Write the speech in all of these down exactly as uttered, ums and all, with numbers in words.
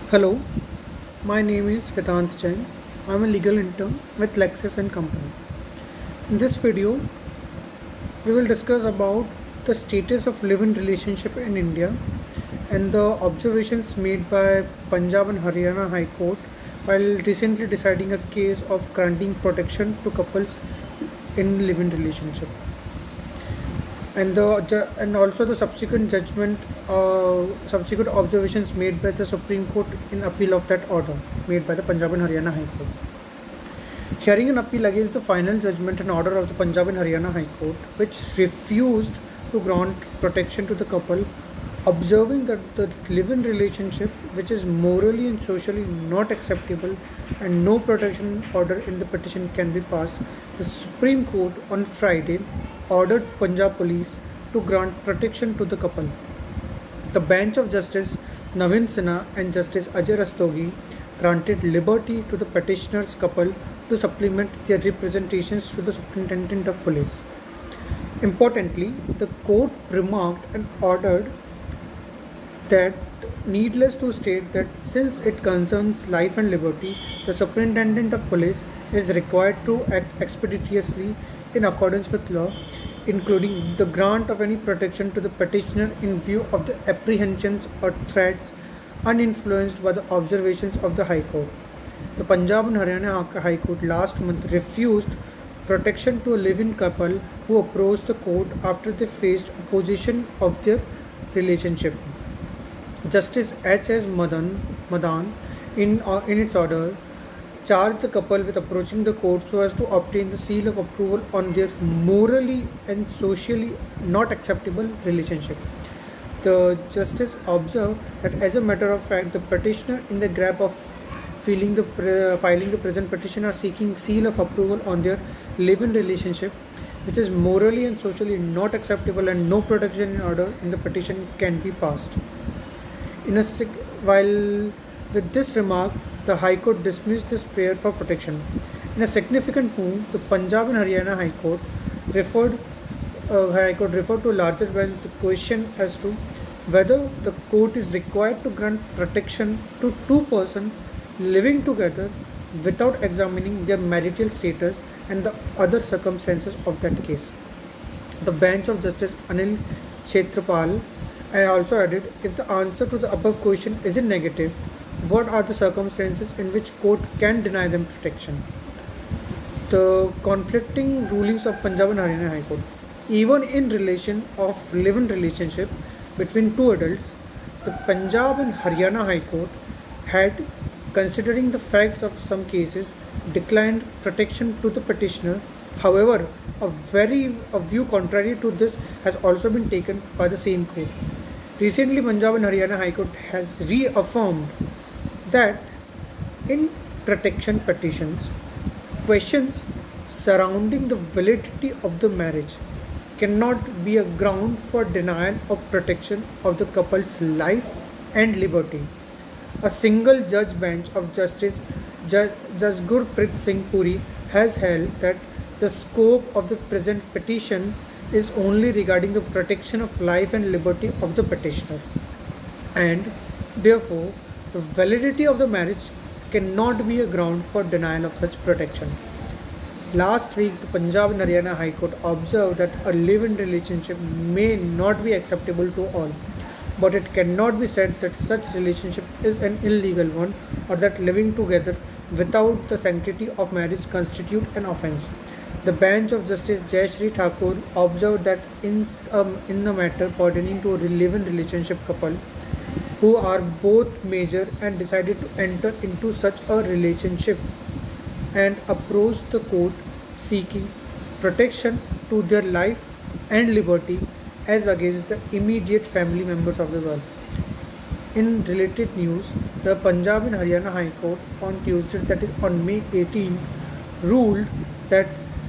Hello, my name is Vedant Jain. I'm a legal intern with Lexis and Company. In this video, we will discuss about the status of live-in relationship in India and the observations made by Punjab and Haryana High Court while recently deciding a case of granting protection to couples in live-in relationship, and the and also the subsequent judgment, uh, subsequent observations made by the Supreme Court in appeal of that order made by the Punjab and Haryana High Court. Hearing an appeal against the final judgment and order of the Punjab and Haryana High Court, which refused to grant protection to the couple, observing that the live-in relationship, which is morally and socially not acceptable and no protection order in the petition can be passed, the Supreme Court on Friday ordered Punjab Police to grant protection to the couple. The bench of Justice Navin Sinha and Justice Ajay Rastogi granted liberty to the petitioner's couple to supplement their representations to the Superintendent of Police. Importantly, the court remarked and ordered that needless to state that since it concerns life and liberty, the Superintendent of Police is required to act expeditiously in accordance with law, including the grant of any protection to the petitioner in view of the apprehensions or threats uninfluenced by the observations of the High Court. The Punjab and Haryana High Court last month refused protection to a live-in couple who approached the court after they faced opposition of their relationship. Justice H S Madan, Madan in, uh, in its order, charged the couple with approaching the court so as to obtain the seal of approval on their morally and socially not acceptable relationship. The justice observed that as a matter of fact, the petitioner in the grab of filing the, pre- filing the present petition are seeking seal of approval on their live-in relationship, which is morally and socially not acceptable and no protection in order in the petition can be passed. In a while with this remark, the High Court dismissed this prayer for protection. In a significant move, the Punjab and Haryana High Court referred uh, High Court referred to a larger bench the question as to whether the court is required to grant protection to two persons living together without examining their marital status and the other circumstances of that case. The bench of Justice Anil Kshetrapal I also added, if the answer to the above question is in negative, what are the circumstances in which court can deny them protection? The conflicting rulings of Punjab and Haryana High Court. Even in relation of live-in relationship between two adults, the Punjab and Haryana High Court had, considering the facts of some cases, declined protection to the petitioner. However, a very a view contrary to this has also been taken by the same court. Recently, Punjab and Haryana High Court has reaffirmed that in protection petitions, questions surrounding the validity of the marriage cannot be a ground for denial of protection of the couple's life and liberty. A single judge bench of Justice Judge Gurpreet Singh Puri has held that the scope of the present petition is only regarding the protection of life and liberty of the petitioner, and therefore the validity of the marriage cannot be a ground for denial of such protection. Last week, the Punjab and Haryana High Court observed that a live-in relationship may not be acceptable to all, but it cannot be said that such relationship is an illegal one or that living together without the sanctity of marriage constitute an offence. The bench of Justice Jayashree Thakur observed that in um, in the matter pertaining to a live-in relationship couple who are both major and decided to enter into such a relationship and approached the court seeking protection to their life and liberty as against the immediate family members of the girl. In related news, the Punjab and Haryana High Court on Tuesday, that is on May eighteenth, ruled that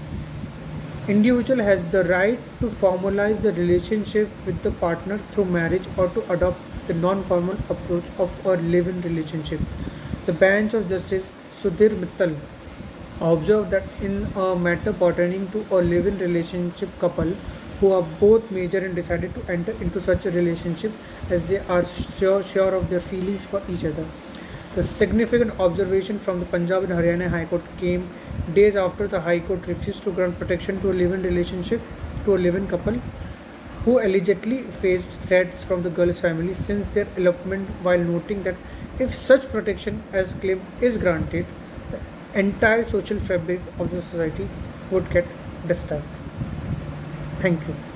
individual has the right to formalize the relationship with the partner through marriage or to adopt the non-formal approach of a live-in relationship. The bench of Justice Sudhir Mittal observed that in a matter pertaining to a live-in relationship couple who are both major and decided to enter into such a relationship as they are sure, sure of their feelings for each other. The significant observation from the Punjab and Haryana High Court came days after the High Court refused to grant protection to a live-in relationship to a live-in couple who allegedly faced threats from the girl's family since their elopement, while noting that if such protection as claimed is granted, the entire social fabric of the society would get disturbed. Thank you.